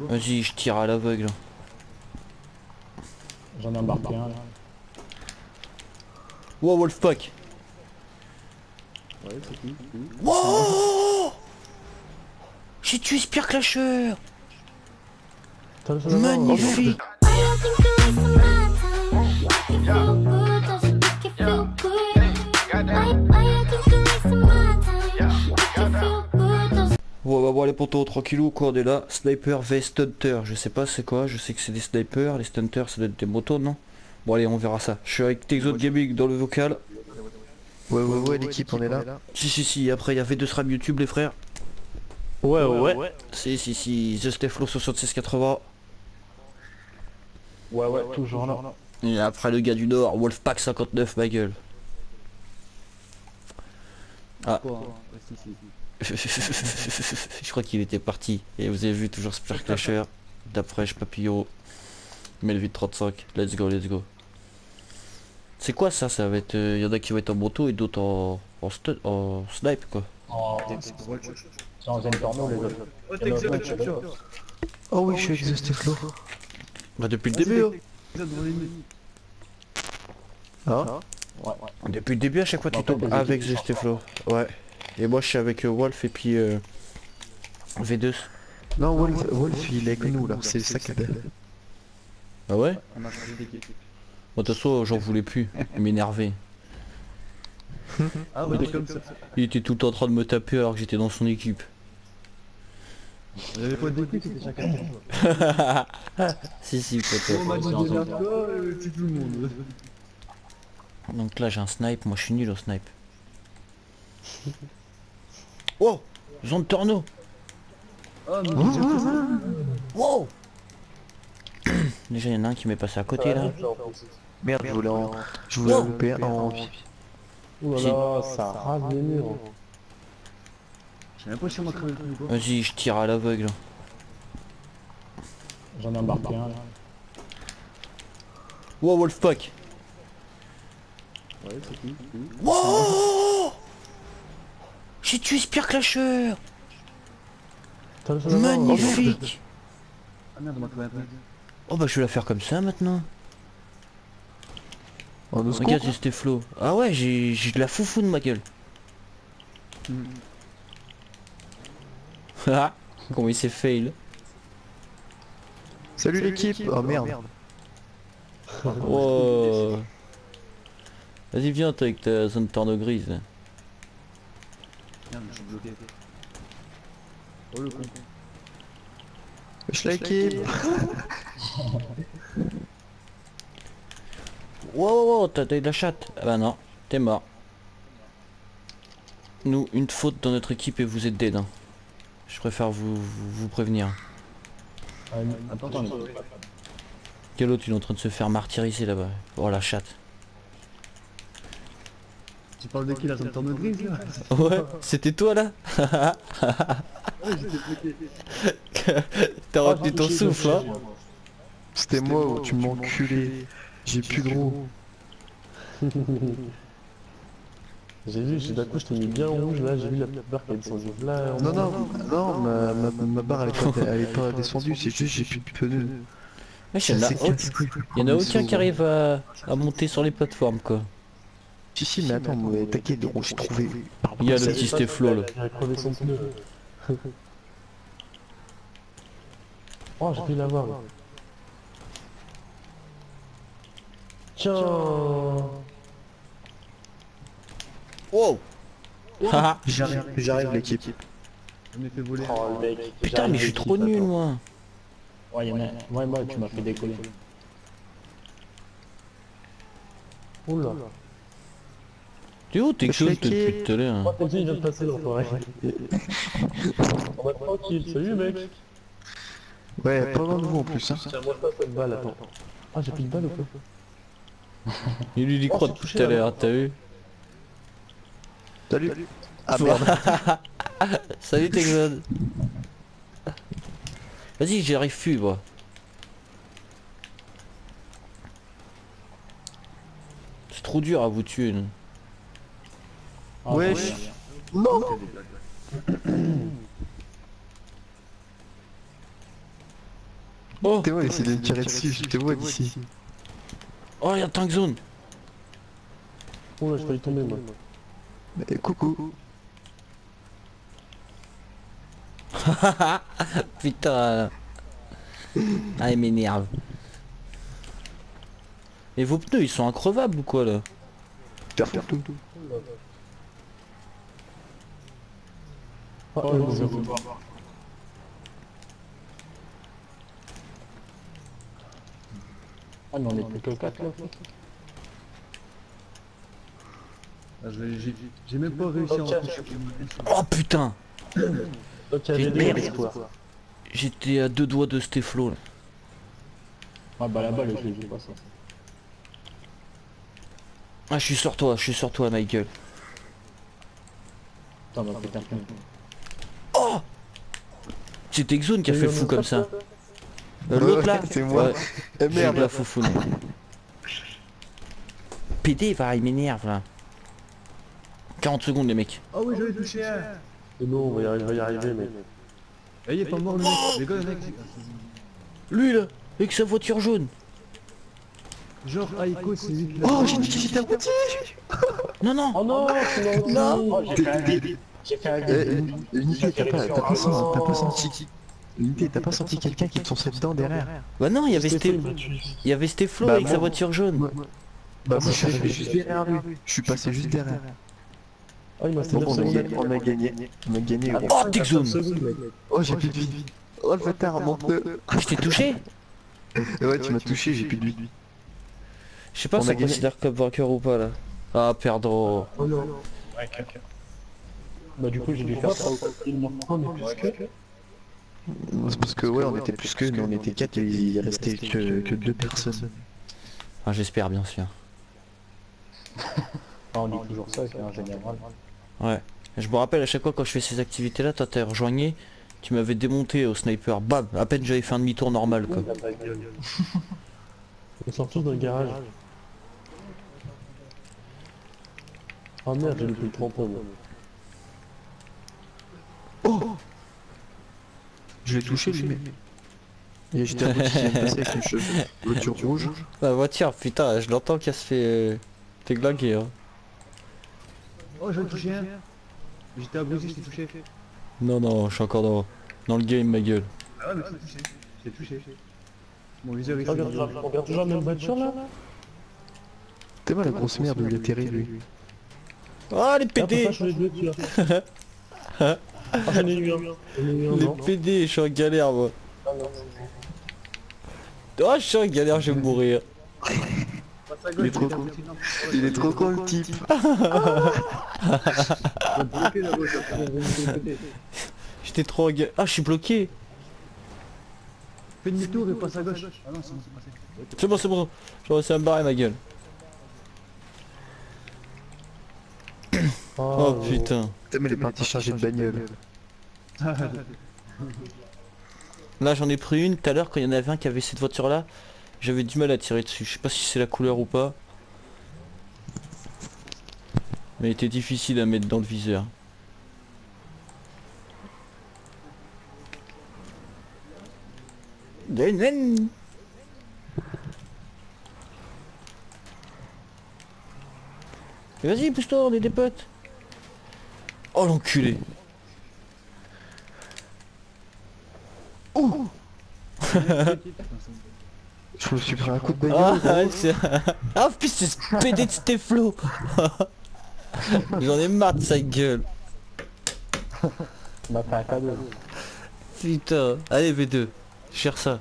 Vas-y, je tire à l'aveugle. J'en ai embarqué un là. Wow, Wolfpack. Ouais, c'est qui? Wow, j'ai tué Spear Clasher. Magnifique. Bon, les potos, tranquillou quoi, on est là. Sniper vs Stunter, je sais pas c'est quoi, je sais que c'est des snipers, les stunters ça doit être des motos, non? Bon allez, on verra ça. Je suis avec Texo Gaming dans le vocal. Ouais, l'équipe, on est là. Si, après il y avait deux SRAM YouTube les frères. Ouais. Si, The Steflo 7680. Ouais, toujours là. Et après le gars du Nord, Wolfpack 59, ma gueule. Ah. Je crois qu'il était parti. Et vous avez vu toujours Spear Clasher. D'après Papillon. Melvin 35. Let's go. C'est quoi ça? Ça va être. Y en a qui vont être en moto et d'autres en snipe quoi. C'est en zone porno les autres. Oh oui, je suis avec The Steflo. Bah depuis le début hein. Ouais. Depuis le début à chaque fois tu tombes avec The Steflo. Ouais. Et moi je suis avec Wolf et puis V2. Non, Wolf il est avec nous là, c'est ça qui est belle. Ah ouais? On a changé d'équipe. Bon, de toute façon j'en voulais plus. Il m'énervait. Ah ouais, t'es comme ça. Il était tout le temps en train de me taper alors que j'étais dans son équipe. Il y avait pas d'équipe, c'était chacun. Si peut-être. On m'a dit démerde-toi, c'est tout le monde. Donc là j'ai un snipe, moi je suis nul au snipe. Oh, zone torno. Ah non, Wow. Déjà il y en a un qui m'est passé à côté là. Merde, je voulais en louper un en vie. Ouh là là, ça rase les murs. je sais même pas si on m'a crevé le truc ou pas. Vas-y, je tire à l'aveugle. J'en ai embarqué un là. Wow, Wolfpack. Ouais, c'est qui? Wow, j'ai tué Spear Clasher. Magnifique. Ah merde, on m'a crevé un peu. Oh bah je vais la faire comme ça maintenant. En deux Regarde c'est Steflo. Ah ouais, j'ai de la foufou de ma gueule. Ah, comment il s'est fail. Salut l'équipe. Oh merde. Wow. Vas-y viens toi avec ta zone torno grise. Merde, je suis bloqué. Oh le con. Wesh l'équipe. Wow, t'as de la chatte. Ah bah non, t'es mort. Nous, une faute dans notre équipe et vous êtes dead. Hein. Je préfère vous prévenir. Attends. Quel autre il est en train de se faire martyriser là-bas. Oh la chatte. Tu parles de qui là, ça me tourne grise là? Ouais, c'était toi là. Ouais, j'étais bloqué. T'as retenu ton souffle hein. C'était moi où tu m'as enculé. J'ai plus gros. J'ai vu, d'un coup je t'ai mis bien rouge là, j'ai vu la petite barre qui est descendue là. Non, ma barre elle est pas descendue, c'est juste j'ai plus de pneus. Wesh, il y en a aucun qui arrive à monter sur les plateformes quoi. Si, mais attends, t'inquiète, j'ai trouvé. Il y a le petit Steflo là. Il a crevé son pneu. Oh, j'ai pu l'avoir là. Tiens. Wow. Haha. J'arrive l'équipe. On est fait voler. Oh le mec. Putain mais je suis trop nul moi. Ouais, y'en a. Moi, tu m'as fait décoller. Oula. T'es où Texo depuis tout à l'heure? Oh, t'as dit, il vient de passer l'enfoiré. On va tranquille, salut mec. Ouais, pas loin de vous en plus. Hein. Tiens, moi ça, cette balle, attends. Ah, j'ai plus de balle ou quoi? Il lui dit croix depuis tout à l'heure, t'as vu? Salut. Ah merde. Salut Texon. Vas-y, j'y arrive plus moi. C'est trop dur à vous tuer. Non. Wesh. Non. Oh, Théo, essaie de me tirer dessus, je te vois d'ici. oh, y'a tank zone. Oh là, j'ai failli tomber moi. Coucou. Putain. Ah, il m'énerve. Et vos pneus, ils sont increvables ou quoi là? Perds tout. Oh, non, je vois. Ah mais on est plus que 4 là. Ah, j'ai même pas réussi à en toucher. Oh putain. Donc il y avait des espoirs. J'étais à 2 doigts de Stéphlo là. Ah bah là-bas le jeu, j'ai pas ça. Ah, je suis sur toi, ma gueule. Attends, on va péter un peu. Oh, c'était Exone qui a fait le fou comme ça. L'autre là, c'est moi. Ouais, Eh j'ai de la merde. foufoune. PD, va, il m'énerve là. 40 secondes les mecs. Oh oui, j'avais touché un. Et non, on va y arriver mec. Eh, il est pas mort le mec. Les gars, le mec. Lui là, avec sa voiture jaune. Genre, Aiko, c'est lui qui l'a. Oh, j'étais à moitié. Non, non. Oh non, c'est Non. Oh, j'ai fait un vide. J'ai fait un vide. Unité, t'as pas senti. Unité, t'as pas senti quelqu'un qui te fonçait dedans derrière? Bah non, il y avait Stéphlo Bah, avec moi- sa voiture jaune. Bah moi je suis arrivé juste derrière lui. Je suis passé juste derrière. Oh il m'a resté Bon, 9 secondes. on a gagné. On a gagné gros. Oh, Texone. Oh j'ai plus de vie. Oh le bâtard, monte-le. Je t'ai touché. Ouais tu m'as touché, j'ai plus de vie. Je sais pas On si a on gagné. considère comme vainqueur ou pas là. Ah, perdant. Oh non. Bah du coup j'ai dû faire ça. On est plus que. C'est parce que ouais on était plus que, mais on était 4 et il restait que 2 personnes. Ah, j'espère bien sûr. Ah, on dit toujours ça, c'est un général. Ouais. Je me rappelle à chaque fois quand je fais ces activités là, toi t'es rejoigné, tu m'avais démonté au sniper, bam, à peine j'avais fait un demi-tour normal quoi. Ils sont tous dans le garage. Oh merde, j'ai loupé le tremplin moi. Oh je l'ai touché lui mais... Et j'étais à moitié passé avec une voiture rouge. La voiture, putain, je l'entends qu'elle se fait... T'es glingué hein. Oh, j'avais touché un. J'étais abusé, je t'ai touché. Non, non, je suis encore dans le game, ma gueule. Ah ouais, mais je t'ai touché. Je t'ai touché. Mon viseur il On regarde toujours la même voiture là. T'es mal la grosse merde où il atterrit lui. Ah, les Ah, pourquoi PD. je l'ai joué celui-là. Ah j'en ai eu un. J'en ai eu un, Les non. PD, je suis en galère moi. Ah, non. Oh, je suis en galère, je vais mourir. Il est trop con. Il est trop con le type. J'étais trop en galère. Ah, je suis bloqué. Fais demi-tour et passe à gauche. Ah non, c'est bon, c'est passé. C'est bon. J'ai réussi à me barrer, ma gueule. Oh putain. Putain mais il est parti charger de bagnole. Là j'en ai pris une tout à l'heure quand il y en avait un qui avait cette voiture là. J'avais du mal à tirer dessus. Je sais pas si c'est la couleur ou pas. Mais il était difficile à mettre dans le viseur. Mais vas-y, pousse-toi, on est des potes. Oh l'enculé. Je me suis pris un coup de Ah, bagnole. ah putain, c'est ce PD de Stéphlo. J'en ai marre de sa gueule. Il m'a fait un cadeau. Putain. Allez V2, cherche ça.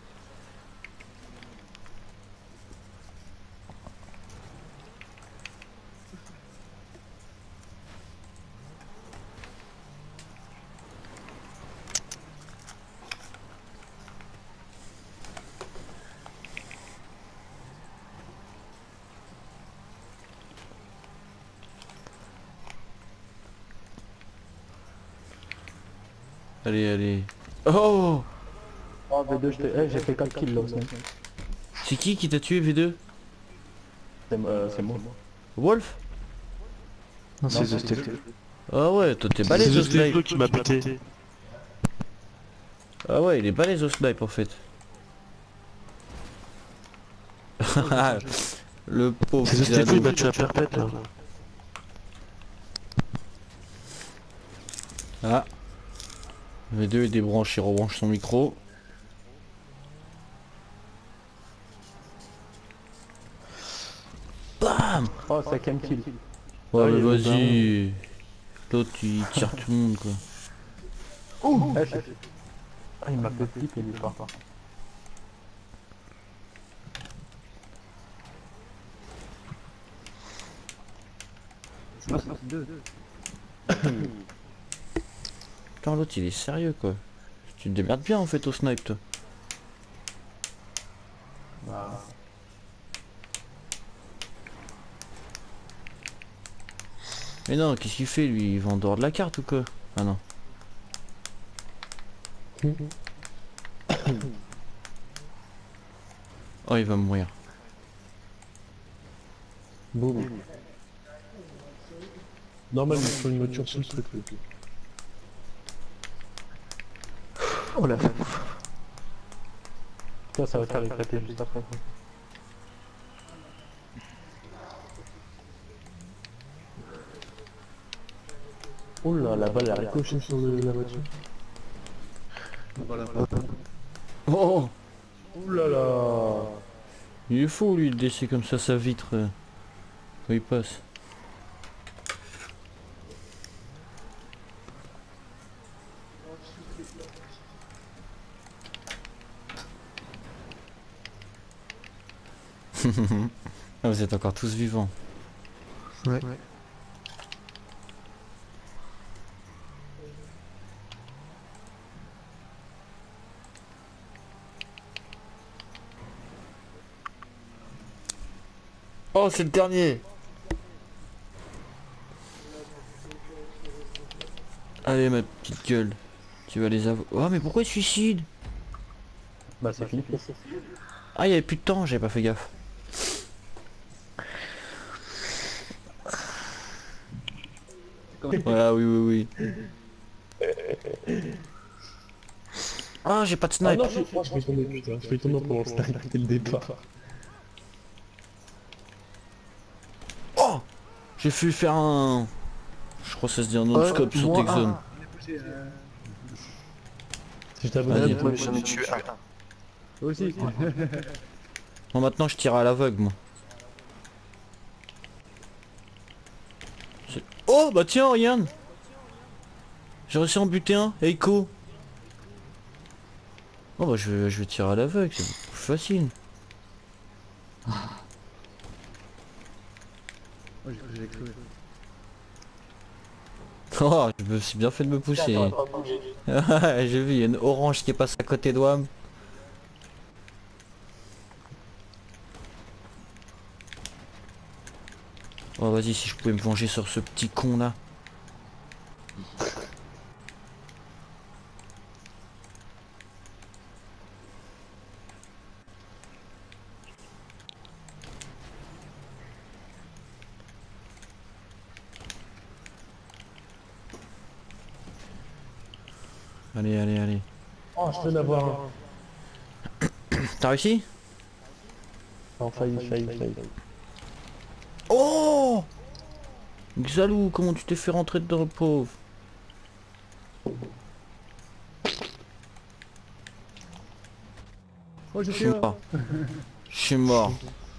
Allez, allez. Oh, Oh V2, j'ai fait 4 kills là aussi. c'est qui t'a tué V2? C'est moi. Wolf? Non c'est The Step. Ah ouais, toi t'es balèze au snipe. qui m'a pété. Ah ouais, il est balèze au snipe en fait. Le pauvre C'est Xanou. Stéphane, il m'a tué à perpète là. Ah. V2 est débranché, il rebranche son micro. Bam. Oh, 5ème kill. Ouais, Ah, mais il y a le vas-y. L'autre il tire tout le monde quoi. Ah, il m'a fait flip et il est pas. Putain l'autre il est sérieux quoi. Tu te démerdes bien en fait au snipe toi. Bah, Mais non, qu'est-ce qu'il fait lui? Il va en dehors de la carte ou quoi? Ah non. Oh il va mourir. boum. Normal, il faut une voiture sous le truc. Oh la femme. Putain, ça va faire éclater juste après. Oh là, la balle a ricoché sur la voiture. Voilà. Oh, Oh là là. il est fou lui de laisser comme ça sa vitre quand il passe. Ah, vous êtes encore tous vivants. Ouais. Oh c'est le dernier. Allez ma petite gueule. Tu vas les avoir. Oh mais pourquoi il se suicide? Bah, c'est fini. Ah il y avait plus de temps, j'avais pas fait gaffe. Voilà oui oui oui. Ah j'ai pas de Ah snipe. non, je vais tomber, putain. Je vais tomber pendant le snipe dès le départ. Oh j'ai fait faire un... Je crois que ça se dit un non-scope sur moi, Texzone. Si je t'avoue, Vas-y. Moi j'en ai tué un. Toi aussi. Bon maintenant je tire à l'aveugle moi. Oh bah tiens regarde. J'ai réussi à en buter un, Echo. Oh bah je vais tirer à l'aveugle, c'est beaucoup plus facile. Moi j'ai cru. Oh je me suis bien fait de me pousser. J'ai vu, il y a une orange qui passe à côté de WAM. Oh vas-y si je pouvais me venger sur ce petit con là. Allez allez allez. Oh, je peux en avoir un. T'as réussi? Non, failli. Oh Xalou, comment tu t'es fait rentrer dedans, pauvre? Oh, Je suis mort. Je suis mort.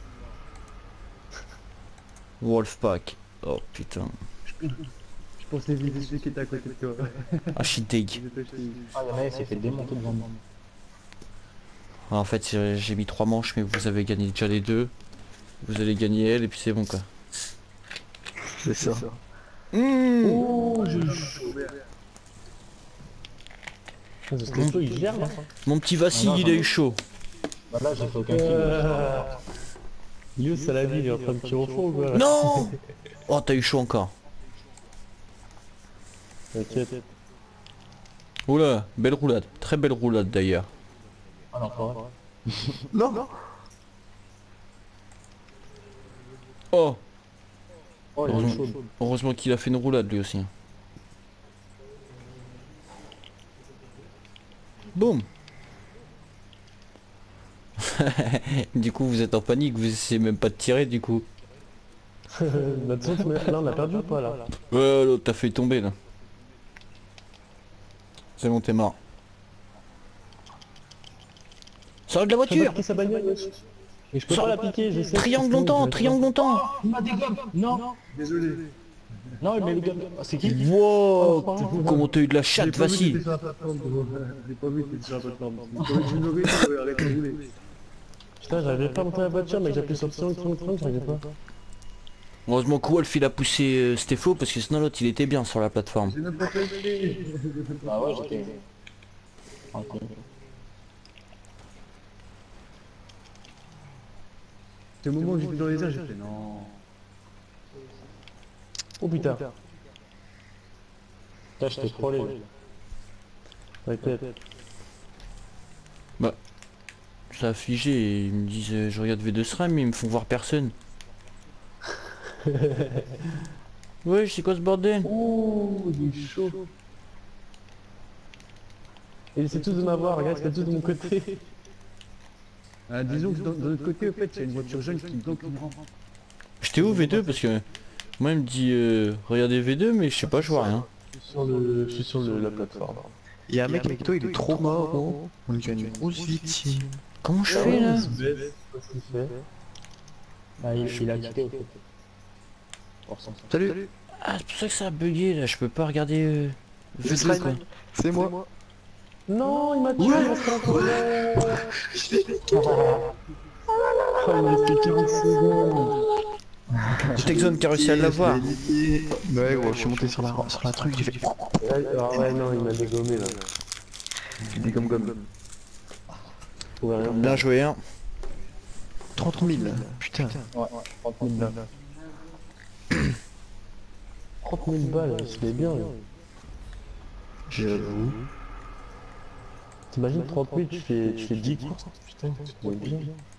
Wolfpack. Oh putain. Je pensais viser celui qui était à côté de toi. Ah je suis deg. Ah, y'en a, il s'est fait démonter devant moi. En fait j'ai mis 3 manches mais vous avez gagné déjà les 2. Vous allez gagner elle et puis c'est bon quoi. C'est ça. Oh, ce Stéphane, il gère là. Mon petit Vassil il a eu chaud. Bah là, j'ai fait aucun kill. Liu, c'est la vie, il est en train de tirer au fond quoi. Non. Oh t'as eu chaud encore. T'inquiète. Oula, belle roulade. Très belle roulade d'ailleurs. Ah non, pas vrai. Non. Oh Oh, il est chaud. heureusement qu'il a fait une roulade lui aussi. Boum. Du coup vous êtes en panique, vous essayez même pas de tirer du coup. Notre centre, là on a perdu ou pas là? Ouais l'autre t'as failli tomber là. C'est bon t'es mort. Sors de la voiture. Sa bagnole, wesh. Et je peux Sors- pas la piquer, je sais. Triangle longtemps, triangle longtemps. Il m'a dégomme. Non. Désolé. Non, mais le gars, c'est qui? Wow, Oh, comment t'as eu de la J'ai chatte, pas vu que vas-y. t'étais sur la plateforme, gros. J'ai pas vu que t'étais sur la plateforme. Tu me l'aurais dit, arrête de rouler. Putain, j'arrivais pas à monter la voiture, mais j'appuyais sur triangle, j'arrivais pas. Heureusement que Wolf il a poussé Stéphlo parce que sinon l'autre il était bien sur la plateforme. J'ai même pas fait le Ah ouais, j'étais... C'était au moment où j'étais dans les airs, j'ai fait non. Oh putain. Là, je t'ai trollé. T'inquiète. Ça a figé et ils me disent je regarde V2 SRAM mais ils me font voir personne. Ouais c'est quoi ce bordel? Ouh, il est chaud. Et c'est tous de m'avoir, regarde, c'est tous de mon côté. Disons que de l'autre côté, au fait, il y a une voiture jaune qui me bloque une rampe. J'étais où V2 parce que moi il me dit regardez V2 mais je sais pas je vois rien. Je suis sur la plateforme. Il y a un mec avec toi, il est trop mort, gros. On lui a une grosse victime. Comment je fais là? Qu'est-ce qu'il fait? Ah, il a quitté au fait. Salut, Ah c'est pour ça que ça a bugué là, je peux pas regarder c'est V2 quoi. Slime. C'est moi. Non, il m'a tué, Ouais. il m'a fait un problème. Oh, il m'a resté 40 secondes. Texon qui a réussi à l'avoir. Ouais, gros, je suis monté sur la truc, j'ai fait... Ah ouais, non, il m'a dégommé là. Il est gomme. Je pouvais rien Bien joué hein. 30 000, putain. 30 000 balles. 30 000 balles, c'était bien. Là. J'avoue. T'imagines 30 000, tu fais 10 courses. Putain, tu te bien.